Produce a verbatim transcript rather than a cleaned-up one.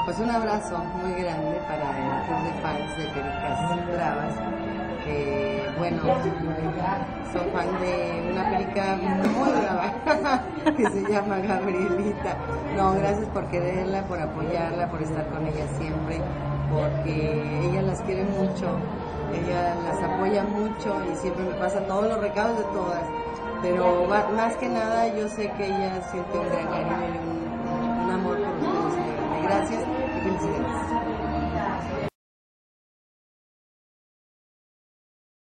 Pues un abrazo muy grande para el club de fans de Pericas Bravas. Eh, bueno, soy fan de una perica muy brava que se llama Gabrielita. No, gracias por quererla, por apoyarla, por estar con ella siempre, porque ella las quiere mucho, ella las apoya mucho y siempre me pasa todos los recados de todas. Pero más que nada yo sé que ella siente un gran cariño y un, un amor por ustedes. Gracias y felicidades.